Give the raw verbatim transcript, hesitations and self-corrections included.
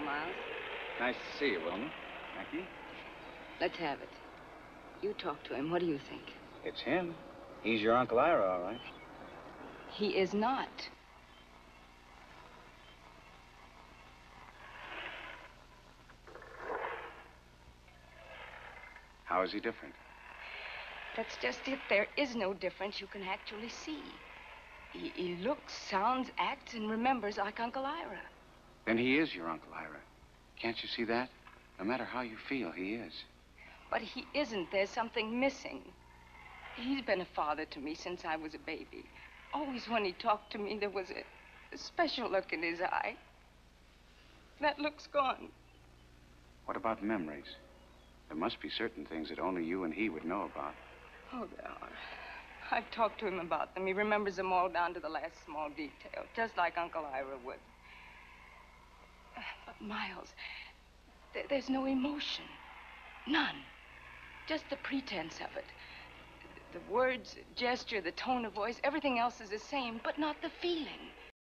Miles. Nice to see you, Wilma. Maggie? Let's have it. You talk to him. What do you think? It's him. He's your Uncle Ira, all right. He is not. How is he different? That's just it. There is no difference you can actually see. He, he looks, sounds, acts, and remembers like Uncle Ira. Then he is your Uncle Ira. Can't you see that? No matter how you feel, he is. But he isn't. There's something missing. He's been a father to me since I was a baby. Always when he talked to me, there was a, a special look in his eye. That look's gone. What about memories? There must be certain things that only you and he would know about. Oh, there are. I've talked to him about them. He remembers them all down to the last small detail, just like Uncle Ira would. But, Miles, there, there's no emotion. None. Just the pretense of it. The words, gesture, the tone of voice, everything else is the same, but not the feeling.